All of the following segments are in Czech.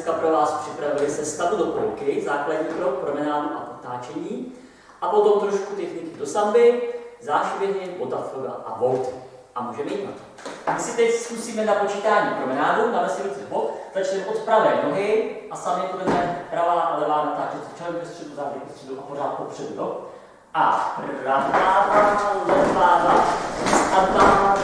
dneska pro vás připravili sestavu do polky, základní krok, promenádu a potáčení. A potom trošku techniky do samby, zášvihy, botafloga a volty. A můžeme jít na to. My si teď zkusíme na počítání promenádu, dáme si ruce bok, začneme od pravé nohy a sami budeme pravá a levá natáčet čelem ke středu, zády ke středu a pořád popředu. Jo? A pravá, levá, a dva,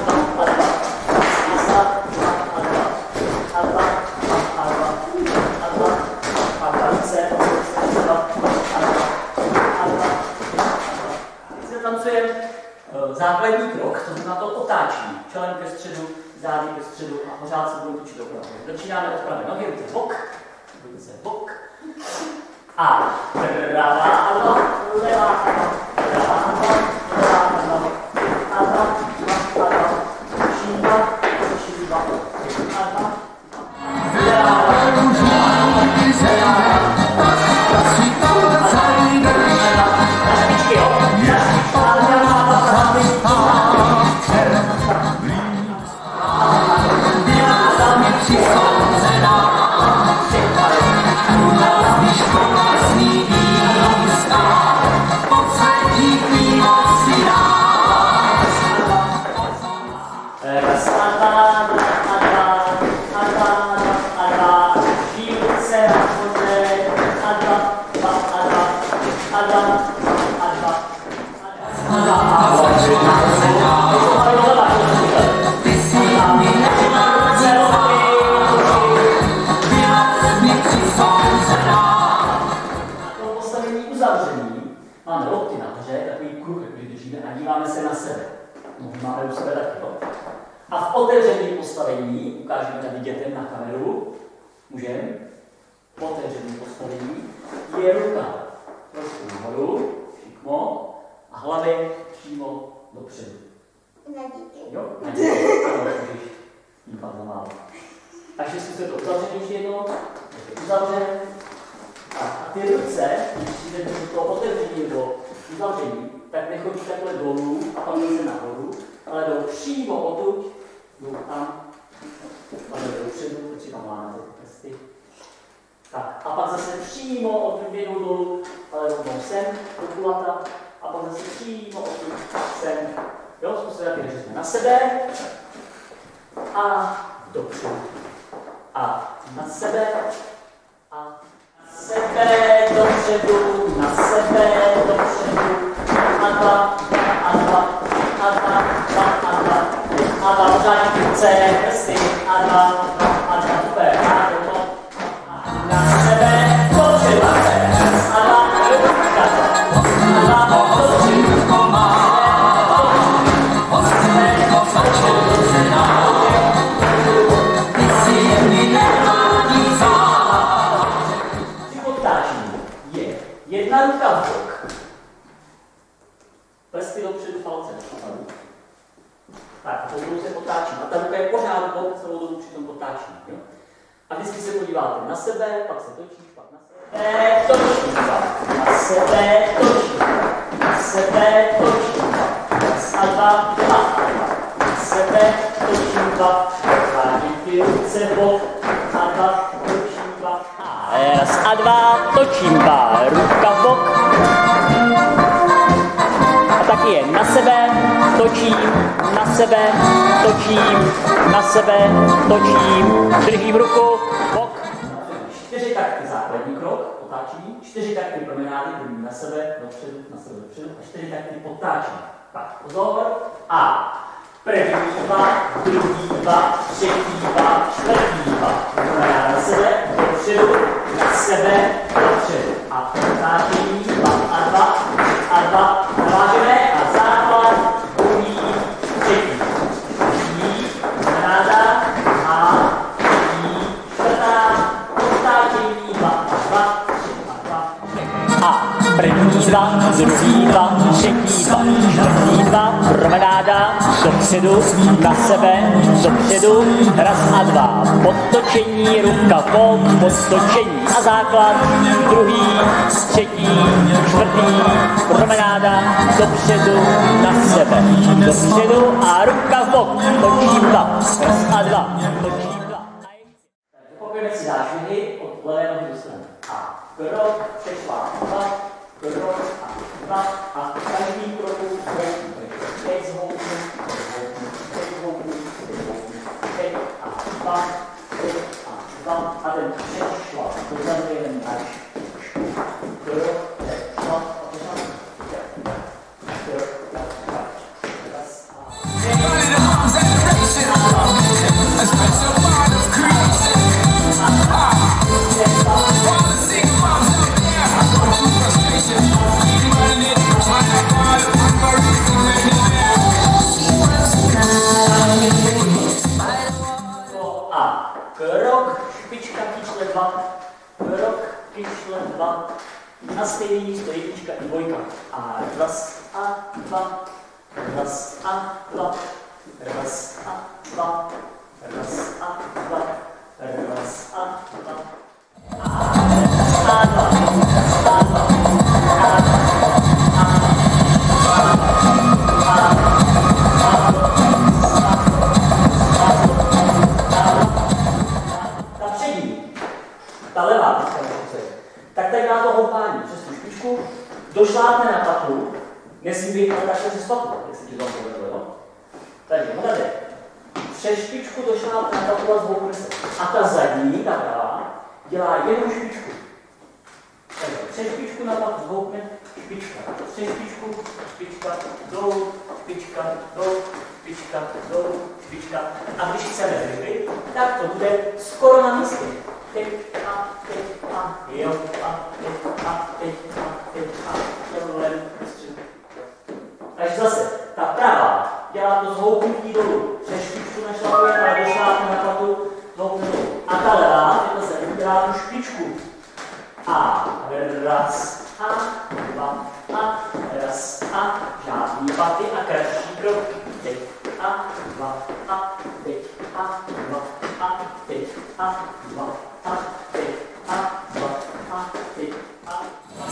základní krok, to znamená to otáčí. Čelem ke středu, zády ke středu a pořád se budou točit doprava. Začínáme od pravé nohy, ruce bok, ruce bok. A pravá noha, levá noha, pravá noha, levá noha, a dva, šíba, šíba, a dva, máme lokty nahoře, takový kruh, který držíme a díváme se na sebe. Máme u sebe taky, jo? A v otevřeném postavení, ukážeme tady dětem na kameru, můžeme, v otevřeném postavení je ruka trošku nahoru, šikmo, a hlavy přímo dopředu. Na díky. Jo, na díky. Ano, můžeš dívat za málo. Takže zkuste to uzavřet ještě jednou, uzavřen. A ty ruce, když jdete do toho otevření nebo uzavření, tak nechodí takhle dolů a pak se nahoru, ale jdou přímo odtud, jdou tam, ale jdou předu, protože tam máme ty prsty. Tak, a pak zase přímo odtud jdou dolů, ale jdou sem, do kulata, a pak zase přímo odtud sem. Jo, zkusíme taky, že jsme na sebe a dopředu. A na sebe a sebe dopředu, na sebe dopředu, a dva, a dva, a dva, a dva, a dva, pořádně ruce, prsty, a dva, a dva, super, a to, na sebe dopředu, a dva, a dva, dopředu, jedna ruka v bok. Prsty dopředu, palce dopředu. Tak, a tou se potáčím. A ta ruka je pořád v bok, celou dobu při tom potáčím. Jo? A vždycky se podíváte na sebe, pak se točíš, pak na sebe, točím, na sebe, točím, na sebe, točím, raz a dva, na sebe, točím, dva, zvádím ty ruce v bok, a dva, točím, dva, raz a dva, točím, dva, ruka v bok. A taky je na sebe, točím, na sebe, točím, na sebe, točím, držím ruku, bok. 4 takty základní krok, otáčení, 4 takty promenády, druhý na sebe, dopředu, a 4 takty potáčení. Tak, pozor. A první 2, druhý 2, třetí 2, čtvrtý 2. Promenáda na sebe, dopředu, na sebe, dopředu. A potáčení 2 a 2, a 2, navážeme a základ, druhý, třetí. Třetí, promenáda a třetí, čtvrtá, potáčení 2 a 2, 3 a 2, 4. A první 2, druhý 2, třetí 2, čtvrtý 2, promenáda, dopředu, na sebe, dopředu, raz a dva, podtočení, ruka bok, podtočení a základ, druhý, třetí, čtvrtý, promenáda, dopředu, na sebe, dopředu a ruka v bok, točím 2, raz a dva, točím 2. Opakujeme si zášvihy od levé nohy dostaneme. A krok, přešla 2, krok a 2 a každý kroku zhoupnu. Teď zhoupnu, teď zhoupnu, teď a 2, teď a 2 a ten přešla. To znamená jen až. Krok, přešla a pořád. Krok, raz a krok, špička, kyčle 2, krok, kyčle 2, na stejné místo jednička i dvojka. A raz a 2, raz a 2, raz a 2, raz a 2, raz a 2. Ta přední, ta levá, tak tady dá to houpání přes tu špičku, došlápne na patu, nesmí být ale takhle ze stopku, jestli ti to povedlo, jo? Takže, hledajte, přes špičku došlápne na patu a zhoupne se. A ta zadní, ta pravá, dělá jenom špičku. Takže přes špičku na patu zhoupne, špička, přes špičku, špička, dolů, špička, dolů, špička, dolů, špička. A když chceme ryby, tak to bude skoro na místě. Teď a teď a jo a teď a teď a teď a tohle. Takže zase, ta pravá dělá to zhoupnutí dolů. Přes špičku našlapuje, ale došlápne na patu, zhoupne dolů. A ta levá, zase dělá tu špičku. A raz a 2 a raz a žádný paty a kratší krok. Teď a 2 a teď a 2 a teď a 2 a teď a 2 a teď a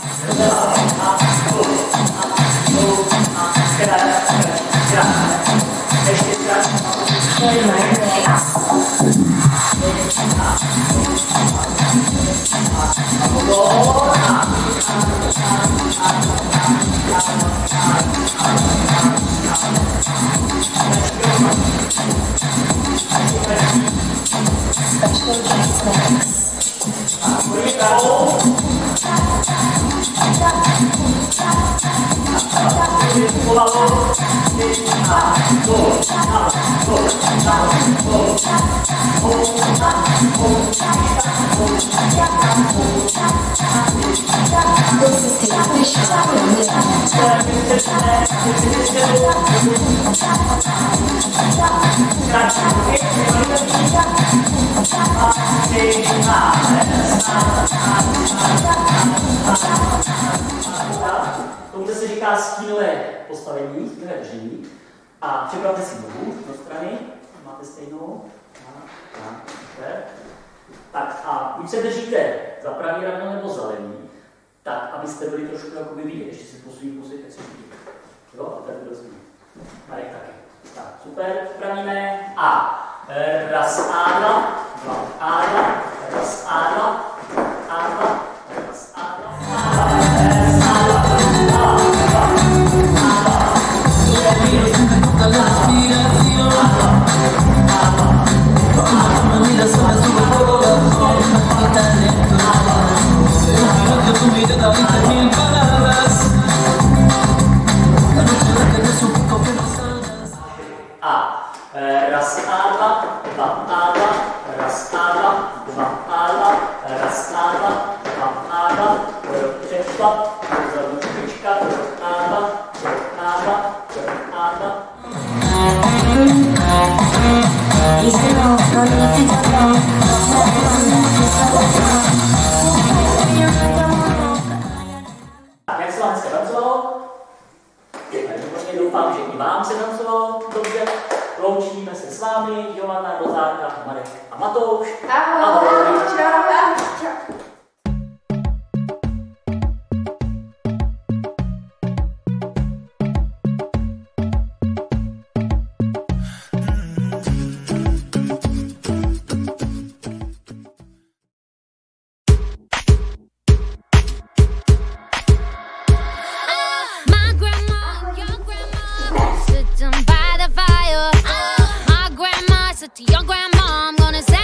Tomuto se říká stínové postavení, stínové držení. A připravte si nohu do strany. Máte stejnou. Tak a buď se držíte za pravý rameno nebo za levý, tak abyste byli trošku jakoby vidět. Ještě si posvíte, co vidíte. Jo, a tady rozumím. Marek taky. Tak, super, připravíme. A raz A2, 2 A2, raz A2, A2, raz A2, Jak se vám dneska tancovalo? Doufám, že i vám se tancovalo dobře. Loučíme se s vámi, Johana, Rozárka, Marek a Matouš. Ahoj. Čau. to your grandma, I'm gonna say